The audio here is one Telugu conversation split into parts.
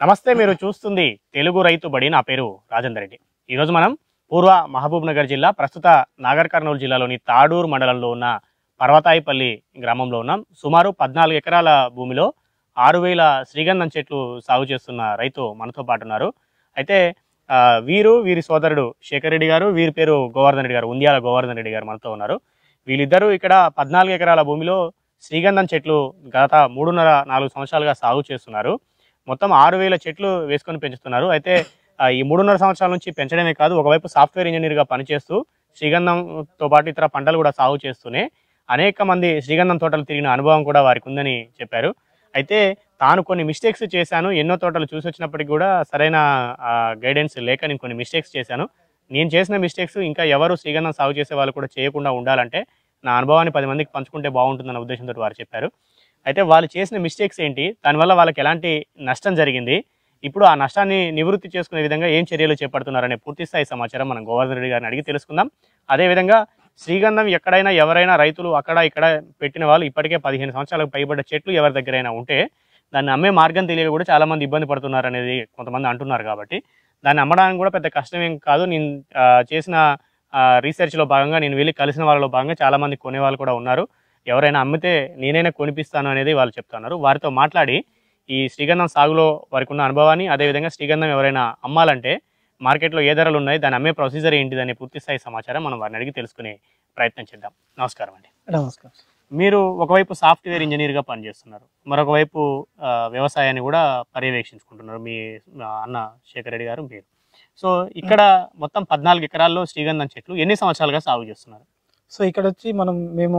నమస్తే, మీరు చూస్తుంది తెలుగు రైతు బడి. నా పేరు రాజేందర్ రెడ్డి. ఈరోజు మనం పూర్వ మహబూబ్ నగర్ జిల్లా, ప్రస్తుత నాగర్ కర్నూలు జిల్లాలోని తాడూరు మండలంలో ఉన్న పర్వతాయిపల్లి గ్రామంలో ఉన్నాం. సుమారు 14 ఎకరాల భూమిలో 6000 శ్రీగంధం చెట్లు సాగు చేస్తున్న రైతు మనతో పాటు ఉన్నారు. అయితే వీరి సోదరుడు శేఖర్ రెడ్డి గారు, వీరి పేరు గోవర్ధన్ రెడ్డి గారు, ఉంద్యాల గోవర్ధన్ రెడ్డి గారు మనతో ఉన్నారు. వీళ్ళిద్దరూ ఇక్కడ 14 ఎకరాల భూమిలో శ్రీగంధం చెట్లు గత 3.5-4 సంవత్సరాలుగా సాగు చేస్తున్నారు. మొత్తం 6000 చెట్లు వేసుకొని పెంచుతున్నారు. అయితే ఈ 3.5 సంవత్సరాల నుంచి పెంచడమే కాదు, ఒకవైపు సాఫ్ట్వేర్ ఇంజనీర్గా పనిచేస్తూ శ్రీగంధంతో పాటు ఇతర పంటలు కూడా సాగు చేస్తూనే అనేక మంది శ్రీగంధం తోటలు తిరిగిన అనుభవం కూడా వారికి ఉందని చెప్పారు. అయితే తాను కొన్ని మిస్టేక్స్ చేశాను, ఎన్నో తోటలు చూసి వచ్చినప్పటికీ కూడా సరైన గైడెన్స్ లేక నేను కొన్ని మిస్టేక్స్ చేశాను. నేను చేసిన మిస్టేక్స్ ఇంకా ఎవరు శ్రీగంధం సాగు చేసే వాళ్ళు కూడా చేయకుండా ఉండాలంటే నా అనుభవాన్ని 10 మందికి పంచుకుంటే బాగుంటుందన్న ఉద్దేశంతో వారు చెప్పారు. అయితే వాళ్ళు చేసిన మిస్టేక్స్ ఏంటి, దానివల్ల వాళ్ళకి ఎలాంటి నష్టం జరిగింది, ఇప్పుడు ఆ నష్టాన్ని నివృత్తి చేసుకునే విధంగా ఏం చర్యలు చేపడుతున్నారనే పూర్తి స్థాయి సమాచారం మనం గోవర్ధన్ రెడ్డి గారిని అడిగి తెలుసుకుందాం. అదేవిధంగా శ్రీగంధం ఎక్కడైనా ఎవరైనా రైతులు అక్కడ ఇక్కడ పెట్టిన వాళ్ళు ఇప్పటికే 15 సంవత్సరాలకు పైబడ్డ చెట్లు ఎవరి దగ్గరైనా ఉంటే దాన్ని అమ్మే మార్గం తెలియక కూడా చాలామంది ఇబ్బంది పడుతున్నారు అనేది కొంతమంది అంటున్నారు. కాబట్టి దాన్ని అమ్మడానికి కూడా పెద్ద కష్టమేం కాదు. నేను చేసిన రీసెర్చ్లో భాగంగా నేను వెళ్ళి కలిసిన వాళ్ళలో భాగంగా చాలామంది కొనేవాళ్ళు కూడా ఉన్నారు. ఎవరైనా అమ్మితే నేనైనా కొనిపిస్తాను అనేది వాళ్ళు చెప్తున్నారు. వారితో మాట్లాడి ఈ శ్రీగంధం సాగులో వారికి ఉన్న అనుభవాన్ని, అదేవిధంగా శ్రీగంధం ఎవరైనా అమ్మాలంటే మార్కెట్లో ఏ ధరలు ఉన్నాయి, దాన్ని అమ్మే ప్రొసీజర్ ఏంటిదనే పూర్తి స్థాయి సమాచారం మనం వారిని అడిగి తెలుసుకునే ప్రయత్నం చేద్దాం. నమస్కారం అండి. నమస్కారం. మీరు ఒకవైపు సాఫ్ట్వేర్ ఇంజనీర్గా పనిచేస్తున్నారు, మరొక వైపు వ్యవసాయాన్ని కూడా పర్యవేక్షించుకుంటున్నారు, మీ అన్న శేఖర్ రెడ్డి గారు మీరు. సో ఇక్కడ మొత్తం 14 ఎకరాల్లో శ్రీగంధం చెట్లు ఎన్ని సంవత్సరాలుగా సాగు చేస్తున్నారు? సో ఇక్కడ వచ్చి మేము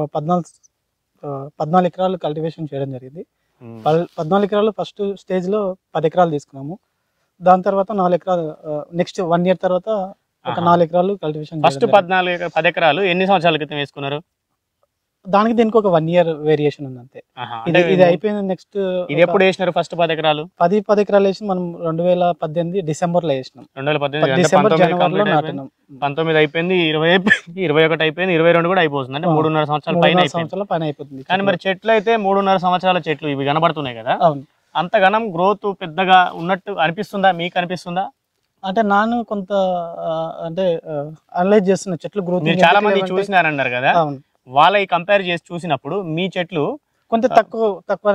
14 ఎకరాలు కల్టివేషన్ చేయడం జరిగింది. 14 ఎకరాలు ఫస్ట్ స్టేజ్లో 10 ఎకరాలు తీసుకున్నాము. దాని తర్వాత 4 ఎకరాలు నెక్స్ట్ 1 ఇయర్ తర్వాత ఒక 4 ఎకరాలు కల్టివేషన్. ఫస్ట్ 10 ఎకరాలు ఎన్ని సంవత్సరాల క్రితం వేసుకున్నారు? దానికి దీనికి ఒక 1 ఇయర్ వేరియేషన్ ఉంది అంతే. ఇది అయిపోయింది. నెక్స్ట్ ఇది ఎప్పుడు వేసినారు? ఫస్ట్ 10 ఎకరాలు 10 ఎకరాలు వేసి మనం 2018 డిసెంబర్లో వేసినాం. 2018 డిసెంబర్ జనవరిలో నాటినాం. 19 అయిపోయింది, 20 21 అయిపోయింది, 22 కూడా అయిపోతుంది. అంటే 3.5 సంవత్సరాల పైన అయిపోతుంది. కానీ మరి చెట్లు అయితే 3.5 సంవత్సరాల చెట్లు ఇవి కనబడుతున్నాయి కదా, అంత ఘనం గ్రోత్ పెద్దగా ఉన్నట్టు అనిపిస్తుందా? మీకు అనిపిస్తుందా? అంటే నాను కొంత అంటే అనలైజ్ చేస్తున్న చెట్లు గ్రోత్ చాలా మంది చూసినారన్నారు కదా, వాళ్ళ కంపేర్ చేసి చూసినప్పుడు మీ చెట్లు కొంత తక్కువ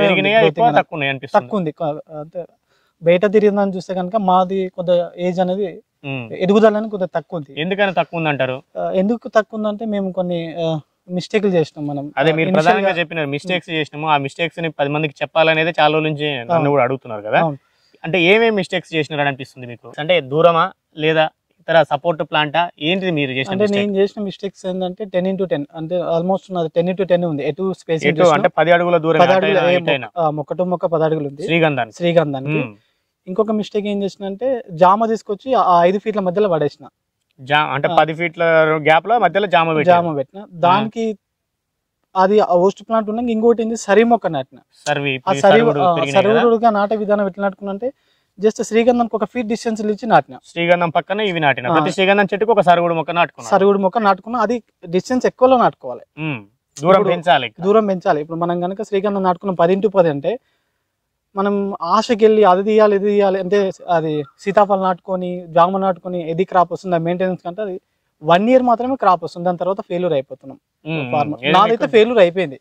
ఉంది. అంటే బయట తిరిగిందని చూస్తే కనుక మాది కొంత ఏజ్ అనేది ఎదుగుదల కొంత తక్కువ ఉంది. ఎందుకని తక్కువ ఉంది అంటారు? ఎందుకు తక్కువ ఉందంటే మేము కొన్ని మిస్టేక్లు చేసినాం. మనం అదే మీరు ప్రధానంగా చెప్పినారు, మిస్టేక్స్ చేసినాము. ఆ మిస్టేక్స్ ని 10 మందికి చెప్పాలనేది చాలా రోజుల నుంచి నన్ను కూడా అడుగుతున్నారు కదా. అంటే ఏమేమి మిస్టేక్స్ చేసినారు అనిపిస్తుంది మీకు? అంటే దూరమా లేదా ఇతర సపోర్ట్ ప్లాంటా ఏంటిది మీరు చేసిన? అంటే నేను చేసిన మిస్టేక్స్ ఏంటంటే 10x10, అంటే ఆల్మోస్ట్ నాది 10x10 ఉంది. ఎటు స్పేస్ అంటే 10 అడుగుల దూరం, మొక్క 10 అడుగులు ఉంది శ్రీగంధానికి. ఇంకొక మిస్టేక్ ఏం చేసిన అంటే జామ తీసుకొచ్చి ఆ 5 ఫీట్ల మధ్యలో పడేసిన. అంటే 10 ఫీట్ల గ్యాప్ లో మధ్యలో జామ పెట్టిన. దానికి అది హోస్ట్ ప్లాంట్ ఉన్నాక ఇంకోటి ఏంది సరి మొక్క నాటిన. సరివుడుగా నాటే విధానం ఎట్లా నాటుకున్నంటే జస్ట్ శ్రీగంధంకి ఒక ఫీట్ డిస్టెన్స్ ఇచ్చి నాటిన. శ్రీగంధం పక్కన ఇవి నాటిన. ప్రతి శ్రీగంధం చెట్టుకు ఒక సరుగుడు మొక్క నాటుకున్నా. అది డిస్టెన్స్ ఎక్కువలో నాటుకోవాలి, దూరం పెంచాలి. ఇప్పుడు మనం కనుక శ్రీగంధం నాటుకున్న 10x10 అంటే మనం ఆశకి వెళ్ళి అది తీయాలి ఇది తీయాలి అంటే అది సీతాఫలం నాటుకొని జామ నాటుకొని ఎది క్రాప్ వస్తుంది ఆ మెయింటెనెన్స్ కంటే అది 1 ఇయర్ మాత్రమే క్రాప్ వస్తుంది. దాని తర్వాత ఫెయిల్యూర్ అయిపోతున్నాం. నాదైతే ఫెయిల్యూర్ అయిపోయింది.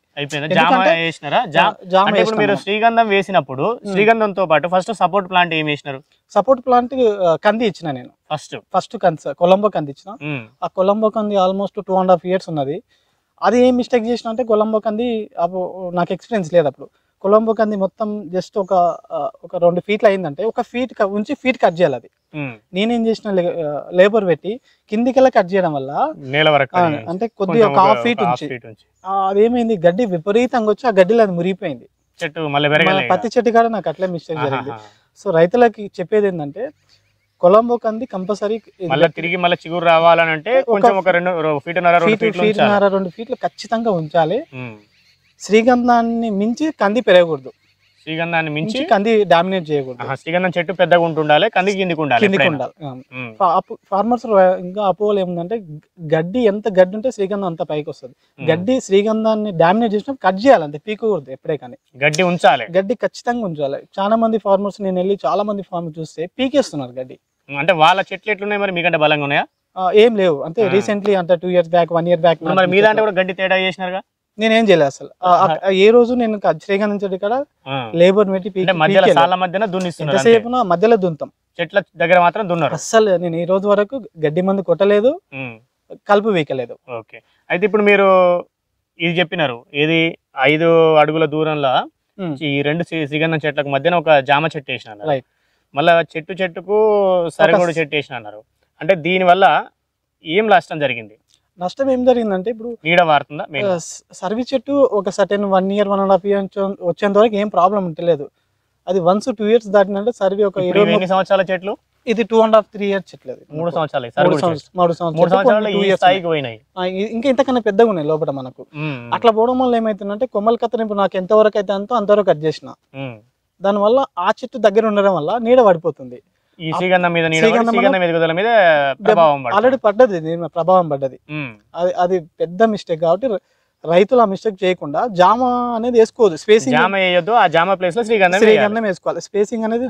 మీరు శ్రీగంధం వేసినప్పుడు శ్రీగంధంతో పాటు ఫస్ట్ సపోర్ట్ ప్లాంట్ ఏం వేసినారు? సపోర్ట్ ప్లాంట్ కంది ఇచ్చిన నేను. ఫస్ట్ కొలంబో కంది ఇచ్చిన. ఆ కొలంబో కంది ఆల్మోస్ట్ 2.5 years ఉన్నది. అది ఏం మిస్టేక్ చేసిన అంటే కొలంబో కంది నాకు ఎక్స్పీరియన్స్ లేదు అప్పుడు. కొలంబో కంది మొత్తం జస్ట్ ఒక 2 ఫీట్లు అయిందంటే ఒక ఫీట్ ఉంచి ఫీట్ కట్ చేయాలి. అది నేనేం చేసిన లేబర్ పెట్టి కిందికెళ్ళి కట్ చేయడం వల్ల అంటే కొద్దిగా ఒక 1/2 ఫీట్ ఉంచి అదేమైంది గడ్డి విపరీతంగా వచ్చి ఆ గడ్డిలో అది మురిగిపోయింది. పత్తి చెట్టు కాడ నాకు అట్లే మిస్టేక్ జరిగింది. సో రైతులకి చెప్పేది ఏంటంటే కొలంబో కంది కంపల్సరీ తిరిగి మళ్ళీ చిగురు రావాలంటే ఒక 2 ఫీట్లు ఖచ్చితంగా ఉంచాలి. శ్రీగంధాన్ని మించి కంది పెరగకూడదు. శ్రీగంధాన్ని మించి కంది డామినేట్ చేయకూడదు. శ్రీగంధం చెట్టు పెద్దగా ఉంటుండాలి, కంది కిందికి ఉండాలి. ఫార్మర్స్ ఇంకా అపోహలు ఏముందంటే గడ్డి ఎంత గడ్డి ఉంటే శ్రీగంధం అంత పైకి వస్తుంది. గడ్డి శ్రీగంధాన్ని డామినేట్ చేసినప్పుడు కట్ చేయాలి, అంతే, పీకూడదు ఎప్పుడే కానీ. గడ్డి ఉంచాలి, గడ్డి ఖచ్చితంగా ఉంచాలి. చాలా మంది ఫార్మర్స్, నేను వెళ్ళి చాలా మంది ఫార్మర్ చూస్తే పీకేస్తున్నారు గడ్డి. అంటే వాళ్ళ చెట్లు ఎట్లున్నాయి మరి, మీకంటే బలంగా ఉన్నాయా? ఏం లేవు, అంటే రీసెంట్లీ అంటే 2 years బ్యాక్ 1 year బ్యాక్. మరి మీ దాంట్లో కూడా గడ్డి తేడా చేసినారుగా? నేనేం చేయలేదు అసలు. ఏ రోజు నేను శ్రీగంధం చెట్టు ఇక్కడ లేబర్ పెట్టి ఎంతసేపు మధ్యలో దున్నుతాం, చెట్ల దగ్గర మాత్రం దున్నారు. అసలు నేను ఈ రోజు వరకు గడ్డి మందు కొట్టలేదు, కలుపు వీకలేదు. ఓకే, అయితే ఇప్పుడు మీరు ఇది చెప్పినారు, ఏది 5 అడుగుల దూరంలో ఈ 2 శ్రీగంధం చెట్లకు మధ్యన ఒక జామ చెట్టు వేసిన, మళ్ళా చెట్టుకు సరిగోడు చెట్టు వేసిన అన్నారు. అంటే దీని వల్ల ఏం నష్టం జరిగింది? నష్టం ఏం జరిగిందంటే, ఇప్పుడు నీడ వారుతుందా? సర్వీ చెట్టు ఒక సర్టెన్ 1 year 1.5 year వచ్చేంత వరకు ఏం ప్రాబ్లం ఉంటలేదు. అది once 2 years దాటినంటే సర్వీ ఒక 20 సంవత్సరాల చెట్లు, ఇది 2.5 3 years చెట్లు, 3 సంవత్సరాలు ఇంకా ఇంతకన్నా పెద్దగా ఉన్నాయి లోపల మనకు. అట్లా పోవడం వల్ల ఏమైతుందంటే కొమ్మల కత్తెర ఇప్పుడు నాకు ఎంతవరకు అయితే అంతవరకు కట్ చేసిన, దానివల్ల ఆ చెట్టు దగ్గర ఉండడం వల్ల నీడ పడిపోతుంది. ఈ శ్రీగంధం మీద ఆల్రెడీ పడ్డది, ప్రభావం పడ్డది. అది పెద్ద మిస్టేక్. కాబట్టి రైతులు ఆ మిస్టేక్ చేయకుండా జామ అనేది వేసుకోవద్దు, స్పేసింగ్ జామ వేయొద్దు, ఆ జామ ప్లేస్ లో శ్రీగంధం వేసుకోవాలి. స్పేసింగ్ అనేది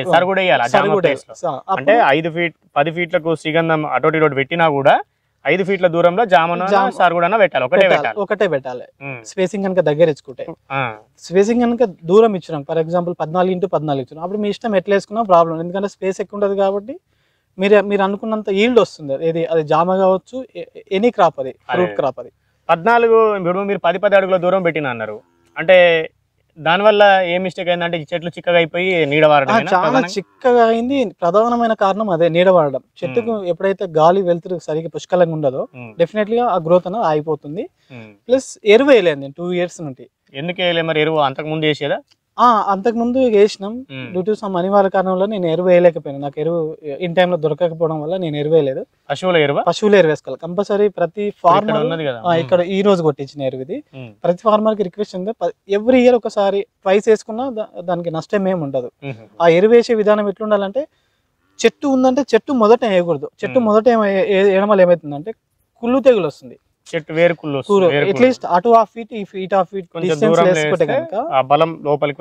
అంటే 5 feet 10 feetలకు శ్రీగంధం అటోటి ఇటోటి పెట్టినా కూడా 5 feet దూరంలో జామ సారుగుడన పెట్టాలి, ఒకటే పెట్టాలి. స్పేసింగ్ కనుక దగ్గర ఇచ్చుకుంటే, స్పేసింగ్ కనుక దూరం ఇచ్చినాం, ఫర్ ఎగ్జాంపుల్ 14x14 ఇచ్చినాం, అప్పుడు మీ ఇష్టం ఎట్లా వేసుకున్నా ప్రాబ్లం, ఎందుకంటే స్పేస్ ఎక్కువ ఉంటుంది కాబట్టి మీరు అనుకున్నంత ఈల్డ్ వస్తుంది. అది జామ కావచ్చు, ఎనీ క్రాప్, అది ఫ్రూట్ క్రాప్. అది 14 మీరు 10 అడుగుల దూరం పెట్టిన అన్నారు. అంటే దానివల్ల ఏ మిస్టేక్ అయిందంటే చెట్లు చిక్కగా అయిపోయి నీడ వారడం, చాలా చిక్కగా అయింది. ప్రధానమైన కారణం అదే, నీడ వాడడం. చెట్టుకు ఎప్పుడైతే గాలి వెళ్తురు సరిగ్గా పుష్కలంగా ఉండదో డెఫినెట్లీ ఆ గ్రోత్ అనేది ఆగిపోతుంది. ప్లస్ ఎరువు వేయలేదు నేను 2 years నుండి. ఎందుకు వేయలేదు మరి ఎరువు? అంతకు ముందు వేసేదా? అంతకుముందు వేసినాం, డ్యూ టు సమ్ అనివార్య కారణంలో నేను ఎరువు వేయలేకపోయాను. నాకు ఎరువు ఇన్ టైంలో దొరకకపోవడం వల్ల నేను ఎరువు వేయలేదు. పశువుల ఎరువు వేసుకోవాలి కంపల్సరీ. ప్రతి ఫార్మర్ ఇక్కడ ఈ రోజు కొట్టించిన ఎరువు ఇది. ప్రతి ఫార్మర్ కి రిక్వెస్ట్ ఉంది, ఎవ్రీ ఇయర్ ఒకసారి ట్వైస్ వేసుకున్నా దానికి నష్టం ఏమి ఉండదు. ఆ ఎరువు వేసే విధానం ఎట్లుండాలంటే, చెట్టు ఉందంటే చెట్టు మొదట వేయకూడదు. చెట్టు మొదట వేయడం వల్ల ఏమవుతుందంటే కుళ్ళు తెగులు వస్తుంది. చెట్టు వేరుకుళ్ళు అట్లీస్ట్ అటు హాఫ్ ఫీట్ ఈ ఫీట్ హాఫ్ ఫీట్ డిస్టెన్స్ వేసుకుంటే కనుక బలం లోపలికి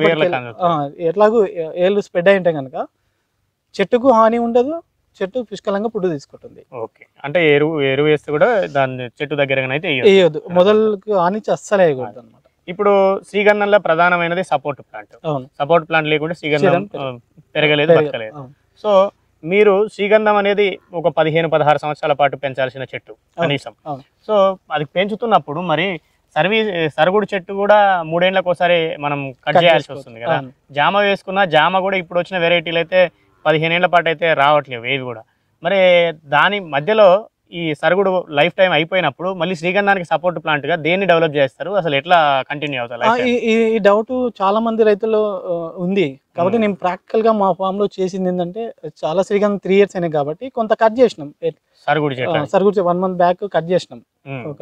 ఎట్లాగూ ఏళ్ళు స్ప్రెడ్ అయి ఉంటే కనుక చెట్టుకు హాని ఉండదు, చెట్టు పుష్కలంగా పుట్టు తీసుకుంటుంది. ఓకే, అంటే ఎరువు వేస్తే కూడా దాని చెట్టు దగ్గర అయితే వేయద్దు, మొదలకు హాని అస్సలు వేయకూడదు అనమాట. ఇప్పుడు శ్రీగంధంలో ప్రధానమైనది సపోర్ట్ ప్లాంట్. సపోర్ట్ ప్లాంట్ లేకుండా శ్రీగంధం పెరగలేదు, బతకలేదు. సో మీరు శ్రీగంధం అనేది ఒక 15-16 సంవత్సరాల పాటు పెంచాల్సిన చెట్టు కనీసం. సో అది పెంచుతున్నప్పుడు మరి సరుగుడు చెట్టు కూడా 3 ఏళ్లకు ఒకసారి మనం కట్ చేయాల్సి వస్తుంది కదా. జామ వేసుకున్న జామ కూడా ఇప్పుడు వచ్చిన వెరైటీలు అయితే 15 ఏళ్ల పాటు అయితే రావట్లేవు ఏవి కూడా. మరి దాని మధ్యలో ఈ సరుగుడు లైఫ్ టైం అయిపోయినప్పుడు మళ్ళీ శ్రీగంధానికి సపోర్ట్ ప్లాంట్ గా దేన్ని డెవలప్ చేస్తారు, అసలు ఎట్లా కంటిన్యూ అవుతారు? ఈ డౌట్ చాలా మంది రైతుల్లో ఉంది. కాబట్టి నేను ప్రాక్టికల్ గా మా ఫామ్ లో చేసింది ఏంటంటే, చాలా శ్రీగంధం 3 years అయినాయి కాబట్టి కొంత కట్ చేసినాం. సరుగుడు 1 month బ్యాక్ కట్ చేసినాం, ఒక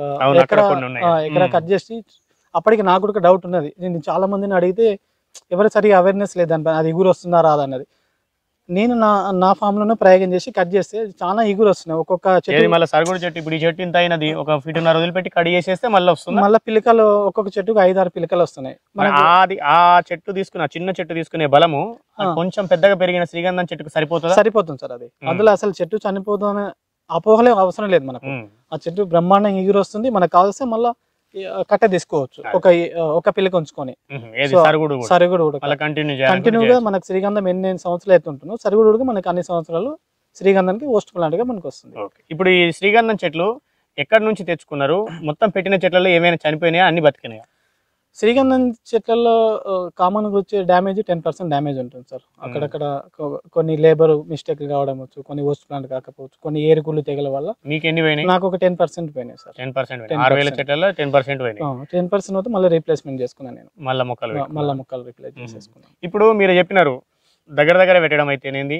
ఎక్కడ కట్ చేసి. అప్పటికి నాకు కూడా డౌట్ ఉన్నది. నేను చాలా మందిని అడిగితే ఎవరు సరిగా అవేర్నెస్ లేదని, అది ఇగురు వస్తుందా రాదా అన్నది. నేను నా ఫామ్ లోనే ప్రయోగం చేసి కట్ చేస్తే చాలా ఇగురు వస్తున్నాయి. ఒక్కొక్క చెట్టు మళ్ళీ సరుగుడు చెట్టు ఇప్పుడు ఈ చెట్టు ఇంత అయినది ఒక 1.5 feet వదిలిపెట్టి కట్ చేసేస్తే మళ్ళీ వస్తుంది. మళ్ళీ పిలకలు ఒక్కొక్క చెట్టుకు 5-6 పిలకలు వస్తున్నాయి. ఆ చెట్టు తీసుకున్న చిన్న చెట్టు తీసుకునే బలము కొంచెం పెద్దగా పెరిగిన శ్రీగంధం చెట్టుకు సరిపోతుంది సార్. అది అందులో అసలు చెట్టు చనిపోతుందనే అపోహలే అవసరం లేదు మనకు. ఆ చెట్టు బ్రహ్మాండంగా ఎగురు వస్తుంది. మనకు కావాల్సి మళ్ళీ కట్ట తీసుకోవచ్చు, ఒక పిల్లక ఉంచుకొని. సరుగుడు కంటిన్యూగా మనకు శ్రీగంధం ఎన్ని సంవత్సరాలు అయితే ఉంటుందో, సరుగుడు కూడా మనకి అన్ని సంవత్సరాలు శ్రీగంధానికి హోస్ట్ ప్లాంట్ గా మనకు వస్తుంది. ఇప్పుడు ఈ శ్రీగంధం చెట్లు ఎక్కడి నుంచి తెచ్చుకున్నారు? మొత్తం పెట్టిన చెట్లలో ఏమైనా చనిపోయినాయా, అన్ని బతికినాయా? శ్రీగంధం చెట్లలో కామన్ గా వచ్చే డ్యామేజ్ 10% డ్యామేజ్ ఉంటుంది సార్. అక్కడక్కడ కొన్ని లేబర్ మిస్టేక్ కావడం వచ్చు, కొన్ని హోస్ట్ ప్లాంట్ కాకపోవచ్చు, కొన్ని ఏరుకుళ్ళు తెగల వల్ల. మీకు ఎన్ని పోయినాయి? నాకు ఒక 10% పోయినాయి సార్. 10% చెట్లలో 10% పోయినాయి. 10% అయితే మళ్ళీ రీప్లేస్మెంట్ చేసుకున్నాను నేను. మళ్ళీ మొక్కలు రీప్లేస్ చేసుకున్నాను. ఇప్పుడు మీరు చెప్పినారు దగ్గర పెట్టడం అయితేనేది,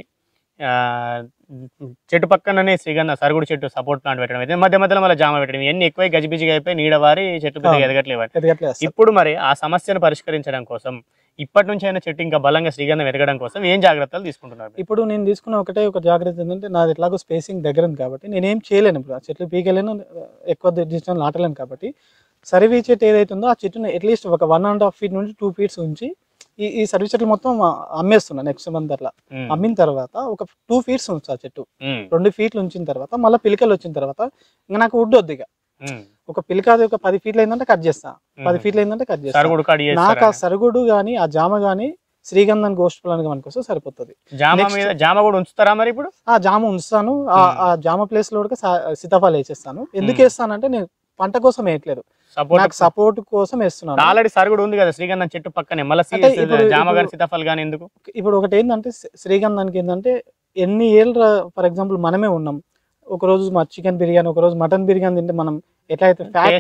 చెట్టు పక్కననే సరుగుడు చెట్టు సపోర్ట్ ప్లాంట్ పెట్టడం అయితే, మధ్య మధ్యలో మళ్ళీ జామ పెట్టడం, ఎన్ని ఎక్కువ గజిబిజిగా అయిపోయి నీడ వారి చెట్టు పెద్దగా ఎదగట్లేవు. ఇప్పుడు మరి ఆ సమస్యను పరిష్కరించడం కోసం ఇప్పటి నుంచి అయినా చెట్టు ఇంకా బలంగా శ్రీగంధం ఎదగడం కోసం ఏం జాగ్రత్తలు తీసుకుంటున్నారు? ఇప్పుడు నేను తీసుకున్న ఒక జాగ్రత్త ఏంటంటే, నాది ఎట్లాగో స్పేసింగ్ దగ్గర ఉంది కాబట్టి నేనేం చేయలేను. ఇప్పుడు ఆ చెట్లు పీకలేను, ఎక్కువ డిస్టెన్స్ నాటలేను కాబట్టి సర్వీ చెట్టు ఏదైతే ఉందో ఆ చెట్టుని అట్లీస్ట్ ఒక 1.5 feet నుంచి 2 feet ఉంచి ఈ సర్వీ చెట్లు మొత్తం అమ్మేస్తున్నా నెక్స్ట్ మంత్ అట్లా. అమ్మిన తర్వాత ఒక 2 feet ఉంచు ఆ చెట్టు, 2 feet ఉంచిన తర్వాత మళ్ళీ పిలికలు వచ్చిన తర్వాత ఇంకా నాకు వుడ్ వద్దు. ఇక ఒక పిలిక అది ఒక 10 feet ఏంటంటే కట్ చేస్తా, 10 feet ఏంటంటే కట్ చేస్తా. నాకు ఆ సరుగుడు కానీ ఆ జామ కానీ శ్రీగంధం గోష్ఠులానికి మనకోసం సరిపోతుంది. జామ కూడా ఉంచుతారా మరి? ఇప్పుడు ఆ జామ ఉంచుతాను. ఆ జామ ప్లేస్ లో కూడా సీతాఫలం వేసేస్తాను. ఎందుకు వేస్తానంటే నేను పంట కోసం వేయట్లేదు, నాకు సపోర్ట్ కోసం వేస్తున్నాను. ఆల్రెడీ సరుగుడు ఉంది కదా శ్రీగంధం చెట్టు పక్కనే, మళ్ళీ జామ గాని సీతాఫలం గాని ఎందుకు? ఇప్పుడు ఒకటి ఏంటంటే శ్రీగంధానికి ఏంటంటే ఎన్ని ఏళ్ళు ఫర్ ఎగ్జాంపుల్ మనమే ఉన్నాం, ఒక రోజు మా చికెన్ బిర్యానీ, ఒక రోజు మటన్ బిర్యానీ తింటే మనం ఎట్లయితే ఫ్యాట్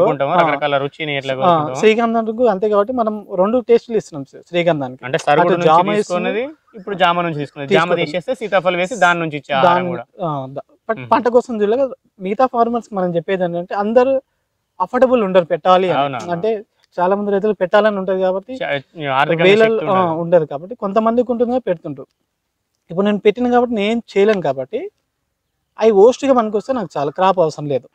శ్రీగంధానికి అంతే. కాబట్టి మనం 2 టేస్టులు ఇస్తున్నాం శ్రీగంధానికి. అంటే జామ ఇప్పుడు జామ నుంచి తీసుకున్నది, జామ తీసేస్తే సీతాఫలం వేసి దాని నుంచి పంట కోసం చూడలేదు. మిగతా ఫార్మర్స్ మనం చెప్పేది ఏంటంటే అందరూ అఫోర్డబుల్ ఉండరు పెట్టాలి అంటే, చాలా మంది రైతులు పెట్టాలని ఉంటది కాబట్టి ఉండదు కాబట్టి కొంతమందికి ఉంటుందో పెడుతుంటారు. ఇప్పుడు నేను పెట్టిన కాబట్టి నేను చేయలేను కాబట్టి అవి ఓస్ట్గా మనకు వస్తే నాకు చాలా క్రాప్ అవసరం లేదు.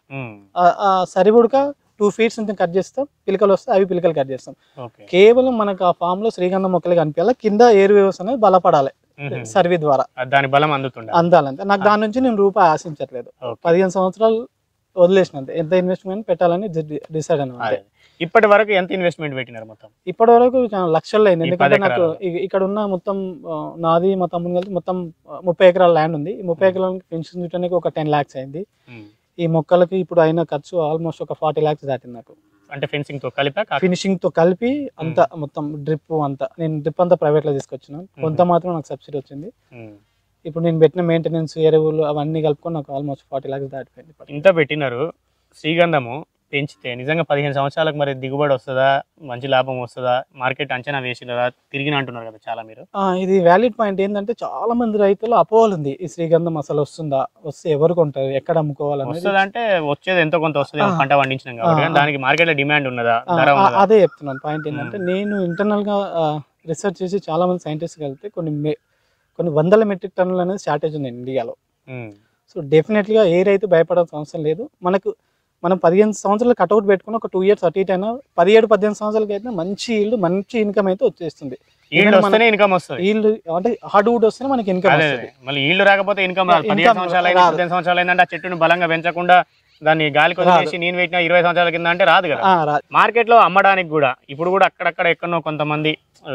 సరిపడుక 2 feet నుంచి కట్ చేస్తాం, పిలకలు వస్తే అవి పిలకలు కట్ చేస్తాం. కేవలం మనకు ఆ ఫామ్ లో శ్రీగంధం మొక్కలు కనిపించాలి, కింద ఎయిర్ వేవ్స్ అనేది బలపడాలి సర్వీ ద్వారా, దాని బలం అందాలంటే. నాకు దాని నుంచి నేను రూపాయి ఆశించట్లేదు. 15 సంవత్సరాలు వదిలేసినంత, ఎంత ఇన్వెస్ట్మెంట్ పెట్టాలని డిసైడ్ అన్నమాట. ఇప్పటి వరకు ఎంత ఇన్వెస్ట్మెంట్ పెట్టినారు మొత్తం? ఇప్పటి వరకు లక్షల్లో అయింది. ఎందుకంటే నాకు ఇక్కడ ఉన్న మొత్తం నాది మా తమ్ముని కలిసి మొత్తం 30 ఎకరాల ల్యాండ్ ఉంది. ఈ 30 ఎకరాలకి ఫెన్సింగ్ చుట్టడానికి ఒక 10 lakhs అయింది. ఈ మొక్కలకి ఇప్పుడు అయిన ఖర్చు ఆల్మోస్ట్ ఒక 40 lakhs దాటింది నాకు. అంటే ఫెన్సింగ్ తో కలిపి, ఫినిషింగ్ తో కలిపి అంతా మొత్తం డ్రిప్ అంతా, నేను డ్రిప్ అంతా ప్రైవేట్ లో తీసుకొచ్చినాను. కొంత మాత్రం నాకు సబ్సిడీ వచ్చింది. ఇప్పుడు నేను పెట్టిన మెయింటెనెన్స్, ఎరువులు అవన్నీ కలుపుకొని నాకు ఆల్మోస్ట్ 40 lakhs దాటిపోయింది. ఇంత పెట్టినారు. శ్రీగంధము పెంచితే నిజంగా 15 సంవత్సరాలకు మరి దిగుబడి వస్తుందా, మంచి లాభం వస్తుందా? మార్కెట్ అంచనా వేసినారా, తిరిగిన అంటున్నారు కదా చాలా మీరు. ఇది వ్యాలిడ్ పాయింట్. ఏంటంటే చాలా మంది రైతులు అపోహలు ఉంది, ఈ శ్రీగంధం అసలు వస్తుందా, వస్తే ఎవరు కొంటారు, ఎక్కడ అమ్ముకోవాలని. వస్తుంది అంటే వచ్చేది ఎంతో కొంత వస్తుంది, పంట పండించినాం కాబట్టి. దానికి మార్కెట్ లో డిమాండ్ ఉన్నదా? అదే చెప్తున్నాను. పాయింట్ ఏంటంటే నేను ఇంటర్నల్ గా రీసెర్చ్ చేసి చాలా మంది సైంటిస్ట్ కలిపితే కొన్ని వందల మెట్రిక్ టన్నులు అనేది షార్టేజ్ ఉంది ఇండియాలో. సో డెఫినెట్గా ఏ రైతు భయపడాల్సిన అవసరం లేదు. మనం 15 సంవత్సరాలు కట్అవుట్ పెట్టుకుని ఒక 2 years అటు ఇటు అయినా 17-18 సంవత్సరాలకి అయితే మంచి ఈల్డ్, మంచి ఇన్కమ్ అయితే వచ్చేస్తుంది. ఇన్కమ్ వస్తుంది, ఈల్డ్ అంటే హార్డ్ వుడ్ వస్తేనే మనకి ఇన్కమ్ వస్తుంది. మళ్ళీ ఈల్డ్ రాకపోతే ఇన్కమ్ 15 సంవత్సరాలు ఏంటంటే ఆ చెట్టును బలంగా పెంచకుండా దాన్ని గాలికి వదిలేసి నేను పెట్టిన 20 సంవత్సరాల కింద అంటే రాదు కదా. మార్కెట్ లో అమ్మడానికి కూడా ఇప్పుడు కూడా అక్కడక్కడ ఎక్కడో కొంతమంది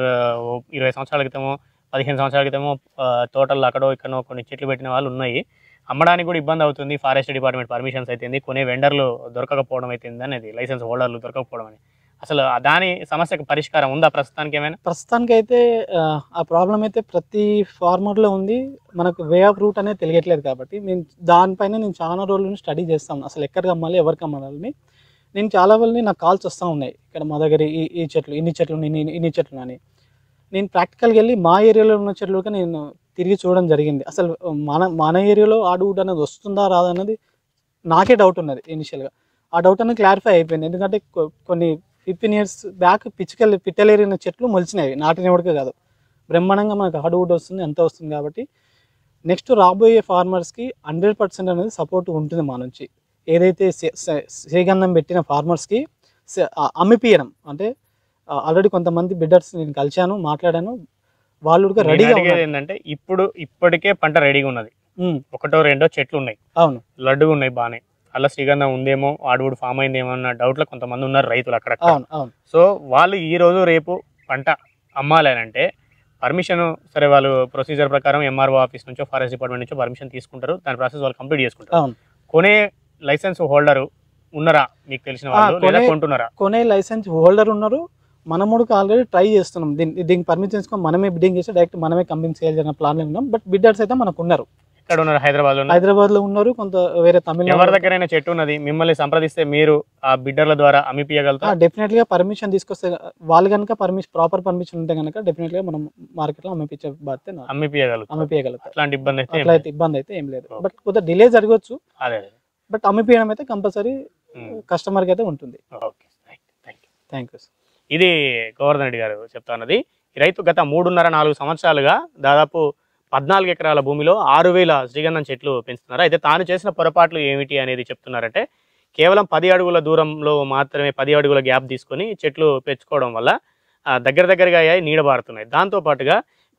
20 సంవత్సరాల క్రితమో 15 సంవత్సరాల క్రితమో తోటల్లో అక్కడో ఇక్కడో కొన్ని చెట్లు పెట్టిన వాళ్ళు ఉన్నాయి. అమ్మడానికి కూడా ఇబ్బంది అవుతుంది. ఫారెస్ట్ డిపార్ట్మెంట్ పర్మిషన్స్ అయితే, కొనే వెండర్లు దొరకకపోవడం అయితే అనేది, లైసెన్స్ హోల్డర్లు దొరకకపోవడం అని. అసలు దాని సమస్యకు పరిష్కారం ఉందా ప్రస్తుతానికి ఏమైనా? ప్రస్తుతానికి అయితే ఆ ప్రాబ్లం అయితే ప్రతి ఫార్మర్లో ఉంది. మనకు వే ఆఫ్ రూట్ అనేది తెలియట్లేదు కాబట్టి దానిపైన నేను చాలా రోజుల స్టడీ చేస్తాను. అసలు ఎక్కడికి అమ్మాలి, ఎవరికి అమ్మాలని. నేను చాలా వాళ్ళని నాకు కాల్స్ వస్తూ ఉన్నాయి, ఇక్కడ మా దగ్గర ఈ చెట్లు ఇన్ని చెట్లు అని. నేను ప్రాక్టికల్గా వెళ్ళి మా ఏరియాలో ఉన్న చెట్లు కూడా నేను తిరిగి చూడడం జరిగింది. అసలు మన ఏరియాలో ఆడువుడ్ అనేది వస్తుందా రాదా అన్నది నాకే డౌట్ ఉన్నది ఇనిషియల్గా. ఆ డౌట్ అనేది క్లారిఫై అయిపోయింది. ఎందుకంటే కొన్ని 15 years బ్యాక్ పిట్టలేరిన చెట్లు మొలిచినవి, నాటినవాడికే కాదు. బ్రహ్మాండంగా మనకు హార్డ్వుడ్ వస్తుంది, ఎంత వస్తుంది. కాబట్టి నెక్స్ట్ రాబోయే ఫార్మర్స్కి 100% అనేది సపోర్ట్ ఉంటుంది మా నుంచి. ఏదైతే శ్రీగంధం పెట్టిన ఫార్మర్స్కి అమ్మిపియడం అంటే, ఆల్రెడీ కొంతమంది బిడ్డర్స్ నేను కలిశాను, మాట్లాడాను. వాళ్ళు కూడా రెడీగా ఏంటంటే ఇప్పటికే పంట రెడీగా ఉన్నది, 1-2 చెట్లు ఉన్నాయి, అవును, లడ్డుగా ఉన్నాయి బాగానే. అలా శ్రీగంధం ఉందేమో, ఆడువుడు ఫామ్ అయిందేమో అన్న డౌట్ లో కొంతమంది ఉన్నారు రైతులు అక్కడ. సో వాళ్ళు ఈ రోజు రేపు పంట అమ్మాలి అంటే పర్మిషన్, సరే వాళ్ళు ప్రొసీజర్ ప్రకారం ఎంఆర్ఓ ఆఫీస్ నుంచో ఫారెస్ట్ డిపార్ట్మెంట్ నుంచో పర్మిషన్ తీసుకుంటారు, దాని ప్రాసెస్ వాళ్ళు కంప్లీట్ చేసుకుంటారు. కొనే లైసెన్స్ హోల్డర్ ఉన్నారా మీకు తెలిసిన వాళ్ళు, లేదా కొంటున్నారా? కొనే లైసెన్స్ హోల్డర్ ఉన్నారు. మనము ఆల్రెడీ ట్రై చేస్తున్నాం, దీనికి పర్మిషన్ తీసుకొని మనమే బిడ్డింగ్ చేసి డైరెక్ట్ మనమే కంపెనీ సేల్ చేయాలని ప్లాన్ ఉన్నాం. బట్ బిడ్డర్స్ అయితే మనకు ఉన్నారు. ఎక్కడ ఉన్నారు? హైదరాబాద్ లో ఉన్నారు, కొంత వేరే తమిళనాడు. ఎవరి దగ్గరైనా చెట్టు ఉన్నది మిమ్మల్ని సంప్రదిస్తే మీరు ఆ బిడ్డర్ల ద్వారా అమ్మిపియగలుగుతారు? డెఫినెట్ గా పర్మిషన్ తీసుకొస్తే వాళ్ళు కనుక ప్రాపర్ పర్మిషన్ ఉంటే కనుక డెఫినెట్ గా మనం మార్కెట్ లో అమ్మిపించే బాధ్యత అమ్మిపియగలుగుతాం. అట్లాంటి ఇబ్బంది అయితే ఏం లేదు. బట్ కొంత డిలే జరగవచ్చు, బట్ అమ్మిపియడం అయితే కంపల్సరీ కస్టమర్ కి అయితే ఉంటుంది. Thank you. Thank you. ఇది గోవర్ధన్ రెడ్డి గారు చెప్తా ఉన్నది. ఈ రైతు గత 3.5-4 సంవత్సరాలుగా దాదాపు 14 ఎకరాల భూమిలో 6,000 శ్రీగంధం చెట్లు పెంచుతున్నారు. అయితే తాను చేసిన పొరపాట్లు ఏమిటి అనేది చెప్తున్నారంటే, కేవలం 10 అడుగుల దూరంలో మాత్రమే 10 అడుగుల గ్యాప్ తీసుకొని చెట్లు పెంచుకోవడం వల్ల దగ్గరగా అయ్యాయి, నీడబారుతున్నాయి. దాంతోపాటుగా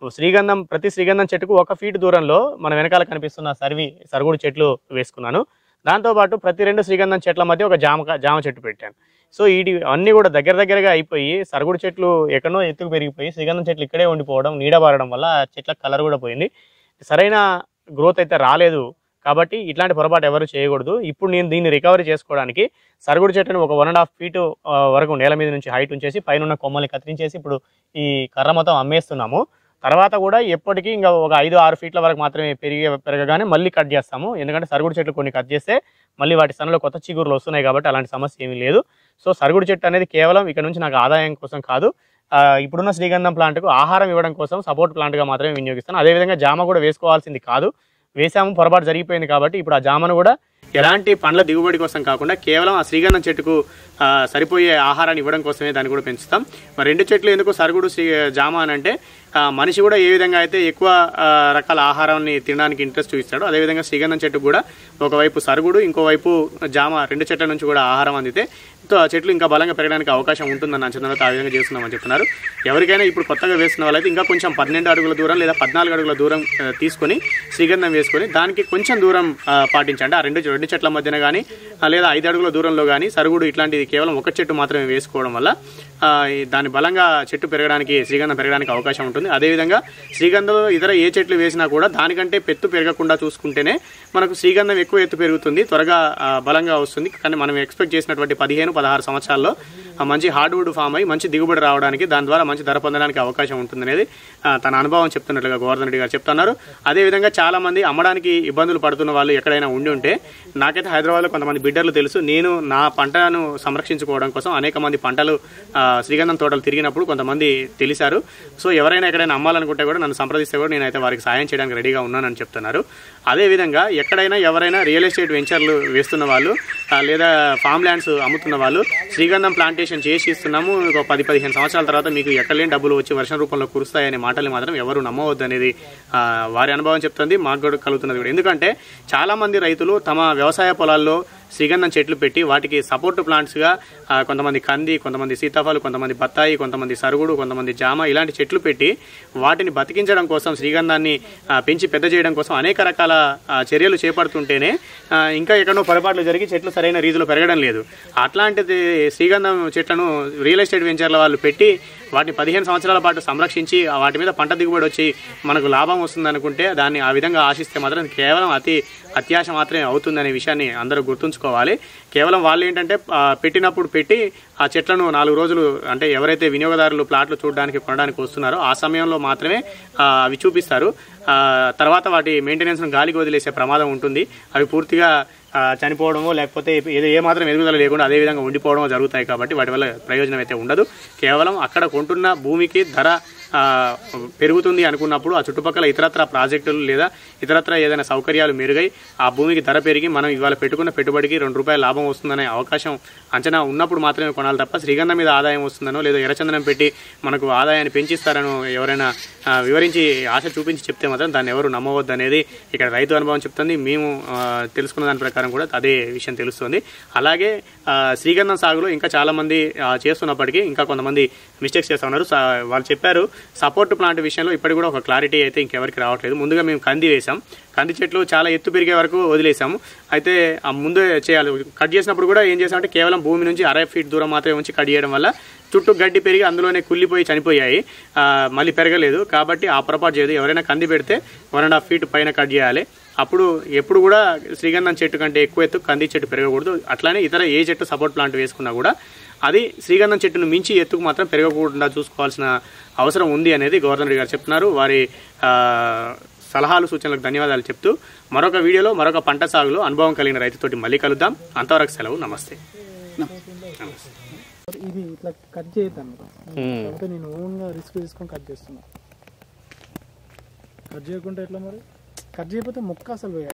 ప్రతి శ్రీగంధం చెట్టుకు 1 ఫీట్ దూరంలో మన వెనకాల కనిపిస్తున్న సరుగుడు చెట్లు వేసుకున్నాను. దాంతోపాటు ప్రతి 2 శ్రీగంధం చెట్ల మధ్య ఒక జామ చెట్టు పెట్టాను. సో అన్నీ కూడా దగ్గరగా అయిపోయి సరుగుడు చెట్లు ఎక్కడో ఎత్తుకు పెరిగిపోయి శ్రీగంధం చెట్లు ఇక్కడే ఉండిపోవడం, నీడబారడం వల్ల చెట్ల కలర్ కూడా పోయింది. సరైన గ్రోత్ అయితే రాలేదు. కాబట్టి ఇట్లాంటి పొరపాటు ఎవరు చేయకూడదు. ఇప్పుడు నేను దీన్ని రికవరీ చేసుకోవడానికి సరుగుడు చెట్టును ఒక 1.5 ఫీట్ వరకు నేల మీద నుంచి హైట్ ఉంచేసి పైన ఉన్న కొమ్మల్ని కత్తిరించేసి ఇప్పుడు ఈ కర్ర మొత్తం అమ్మేస్తున్నాము. తర్వాత కూడా ఎప్పటికీ ఇంకా ఒక 5-6 ఫీట్ల వరకు మాత్రమే పెరగగానే మళ్ళీ కట్ చేస్తాము. ఎందుకంటే సరుగుడు చెట్లు కొన్ని కట్ చేస్తే మళ్ళీ వాటి స్థానంలో కొత్త చిగురులు వస్తున్నాయి కాబట్టి అలాంటి సమస్య ఏమీ లేదు. సో సరుగుడు చెట్టు అనేది కేవలం ఇక్కడ నుంచి నాకు ఆదాయం కోసం కాదు, ఇప్పుడున్న శ్రీగంధం ప్లాంట్కు ఆహారం ఇవ్వడం కోసం సపోర్ట్ ప్లాంట్గా మాత్రమే వినియోగిస్తాను. అదేవిధంగా జామ కూడా వేసుకోవాల్సింది కాదు, వేసాము, పొరపాటు జరిగిపోయింది కాబట్టి ఇప్పుడు ఆ జామను కూడా ఎలాంటి పండ్ల దిగుబడి కోసం కాకుండా కేవలం ఆ శ్రీగంధం చెట్టుకు సరిపోయే ఆహారాన్ని ఇవ్వడం కోసమే దాన్ని కూడా పెంచుతాం. మరి 2 చెట్లు ఎందుకు సరుగుడు జామ అని అంటే, మనిషి కూడా ఏ విధంగా అయితే ఎక్కువ రకాల ఆహారాన్ని తినడానికి ఇంట్రెస్ట్ చూపిస్తాడు, అదేవిధంగా శ్రీగంధం చెట్టుకు కూడా ఒకవైపు సరుగుడు, ఇంకోవైపు జామ 2 చెట్ల నుంచి కూడా ఆహారం అందితే ఆ చెట్లు ఇంకా బలంగా పెరగడానికి అవకాశం ఉంటుందని అంచనాతో ఆ విధంగా చేస్తున్నామని చెప్తున్నారు. ఎవరికైనా ఇప్పుడు కొత్తగా వేస్తున్న వాళ్ళైతే ఇంకా కొంచెం 12 అడుగుల దూరం లేదా 14 అడుగుల దూరం తీసుకొని శ్రీగంధం వేసుకొని దానికి కొంచెం దూరం పాటించండి. ఆ రెండు చెట్ల మధ్యన కానీ లేదా 5 అడుగుల దూరంలో కానీ సరుగుడు ఇట్లాంటిది కేవలం 1 చెట్టు మాత్రమే వేసుకోవడం వల్ల దాని బలంగా చెట్టు పెరగడానికి, శ్రీగంధం పెరగడానికి అవకాశం ఉంటుంది. అదేవిధంగా శ్రీగంధంలో ఇతర ఏ చెట్లు వేసినా కూడా దానికంటే పెత్తు పెరగకుండా చూసుకుంటేనే మనకు శ్రీగంధం ఎక్కువ ఎత్తు పెరుగుతుంది, త్వరగా బలంగా వస్తుంది. కానీ మనం ఎక్స్పెక్ట్ చేసినటువంటి 15-16 సంవత్సరాల్లో మంచి హార్డ్వుడ్ ఫామ్ అయ్యి మంచి దిగుబడి రావడానికి, దాని ద్వారా మంచి ధర పొందడానికి అవకాశం ఉంటుందనేది తన అనుభవం చెప్తున్నట్లుగా గోవర్ధన్ రెడ్డి గారు చెప్తున్నారు. అదేవిధంగా చాలామంది అమ్మడానికి ఇబ్బందులు పడుతున్న వాళ్ళు ఎక్కడైనా ఉండి ఉంటే, నాకైతే హైదరాబాద్లో కొంతమంది బిడ్డర్లు తెలుసు. నేను నా పంటను సంరక్షించుకోవడం కోసం అనేక మంది పంటలు శ్రీగంధం తోటలు తిరిగినప్పుడు కొంతమంది తెలిసారు. సో ఎవరైనా ఎక్కడైనా అమ్మాలనుకుంటే కూడా నన్ను సంప్రదిస్తే కూడా నేనైతే వారికి సాయం చేయడానికి రెడీగా ఉన్నానని చెప్తున్నారు. అదేవిధంగా ఎక్కడైనా ఎవరైనా రియల్ ఎస్టేట్ వెంచర్లు వేస్తున్న వాళ్ళు లేదా ఫామ్ ల్యాండ్స్ అమ్ముతున్న వాళ్ళు శ్రీగంధం ప్లాంటేషన్ చేసి ఇస్తున్నాము, ఒక 10-15 సంవత్సరాల తర్వాత మీకు ఎక్కడలేని డబ్బులు వచ్చి వర్షం రూపంలో కురుస్తాయనే మాటలు మాత్రం ఎవరు నమ్మవద్దు అనేది వారి అనుభవం చెప్తుంది, మాకు కూడా కలుగుతున్నది కూడా. ఎందుకంటే చాలామంది రైతులు తమ వ్యవసాయ పొలాల్లో శ్రీగంధం చెట్లు పెట్టి వాటికి సపోర్ట్ ప్లాంట్స్గా కొంతమంది కంది, కొంతమంది సీతాఫలం, కొంతమంది బత్తాయి, కొంతమంది సరుగుడు, కొంతమంది జామ ఇలాంటి చెట్లు పెట్టి వాటిని బతికించడం కోసం, శ్రీగంధాన్ని పెంచి పెద్ద చేయడం కోసం అనేక రకాల చర్యలు చేపడుతుంటేనే ఇంకా ఎక్కడో పొరపాట్లు జరిగి చెట్లు సరైన రీతిలో పెరగడం లేదు. అట్లాంటిది శ్రీగంధం చెట్లను రియల్ ఎస్టేట్ వెంచర్ల వాళ్ళు పెట్టి వాటిని 15 సంవత్సరాల పాటు సంరక్షించి వాటి మీద పంట దిగుబడి వచ్చి మనకు లాభం వస్తుంది అనుకుంటే, దాన్ని ఆ విధంగా ఆశిస్తే మాత్రం కేవలం అత్యాశ మాత్రమే అవుతుందనే విషయాన్ని అందరూ గుర్తుంచుకోవాలి. కేవలం వాళ్ళు ఏంటంటే పెట్టినప్పుడు పెట్టి ఆ చెట్లను 4 రోజులు అంటే ఎవరైతే వినియోగదారులు ప్లాట్లు చూడడానికి కొనడానికి వస్తున్నారో ఆ సమయంలో మాత్రమే అవి చూపిస్తారు. తర్వాత వాటి మెయింటెనెన్స్ను గాలికి వదిలేసే ప్రమాదం ఉంటుంది. అవి పూర్తిగా చనిపోవడమో లేకపోతే ఏమాత్రం ఎదుగుదల లేకుండా అదేవిధంగా ఉండిపోవడమో జరుగుతాయి. కాబట్టి వాటి వల్ల ప్రయోజనం అయితే ఉండదు. కేవలం అక్కడ కొంటున్న భూమికి ధర పెరుగుతుంది అనుకున్నప్పుడు ఆ చుట్టుపక్కల ఇతరత్ర ప్రాజెక్టులు లేదా ఇతరత్ర ఏదైనా సౌకర్యాలు మెరుగై ఆ భూమికి ధర పెరిగి మనం ఇవాళ పెట్టుకున్న పెట్టుబడికి ₹2 లాభం వస్తుందనే అవకాశం అంచనా ఉన్నప్పుడు మాత్రమే కొనాలి తప్ప శ్రీగంధం మీద ఆదాయం వస్తుందనో లేదా ఎర్రచందనం పెట్టి మనకు ఆదాయాన్ని పెంచిస్తారనో ఎవరైనా వివరించి ఆశ చూపించి చెప్తే మాత్రం దాన్ని ఎవరు నమ్మవద్దు అనేది ఇక్కడ రైతు అనుభవం చెప్తుంది. మేము తెలుసుకున్న దాని ప్రకారం కూడా అదే విషయం తెలుస్తుంది. అలాగే శ్రీగంధం సాగులో ఇంకా చాలామంది చేస్తున్నప్పటికీ ఇంకా కొంతమంది మిస్టేక్స్ చేస్తూ ఉన్నారు. వాళ్ళు చెప్పారు సపోర్ట్ ప్లాంట్ విషయంలో ఇప్పటికి కూడా ఒక క్లారిటీ అయితే ఇంకెవరికి రావట్లేదు. ముందుగా మేము కంది వేసాం, కంది చెట్లు చాలా ఎత్తు పెరిగే వరకు వదిలేసాము. అయితే ముందే చేయాలి, కట్ చేసినప్పుడు కూడా ఏం చేసామంటే కేవలం భూమి నుంచి 1/2 ఫీట్ దూరం మాత్రమే ఉంచి కట్ చేయడం వల్ల చుట్టూ గడ్డి పెరిగి అందులోనే కుళ్ళిపోయి చనిపోయాయి, మళ్ళీ పెరగలేదు. కాబట్టి ఆ పొరపాటు చేయదు. ఎవరైనా కంది పెడితే 1.5 ఫీట్ పైన కట్ చేయాలి. అప్పుడు ఎప్పుడు కూడా శ్రీగంధం చెట్టు కంటే ఎక్కువ ఎత్తు కంది చెట్టు పెరగకూడదు. అట్లానే ఇతర ఏ చెట్టు సపోర్ట్ ప్లాంట్ వేసుకున్నా కూడా అది శ్రీగంధం చెట్టును మించి ఎత్తుకు మాత్రం పెరగకుండా చూసుకోవాల్సిన అవసరం ఉంది అనేది గోవర్ధన్ రెడ్డి గారు చెప్తున్నారు. వారి సలహాలు సూచనలకు ధన్యవాదాలు చెప్తూ మరొక వీడియోలో మరొక పంట సాగులో అనుభవం కలిగిన రైతుతోటి మళ్ళీ కలుద్దాం. అంతవరకు సెలవు. నమస్తే. ఇది ఇట్లా కట్ చేయతాను, కాబట్టి నేను ఓన్గా రిస్క్ తీసుకొని కట్ చేస్తున్నా. కట్ చేయకుంటే ఎట్లా మరి? కట్ చేయకపోతే మొక్క అసలు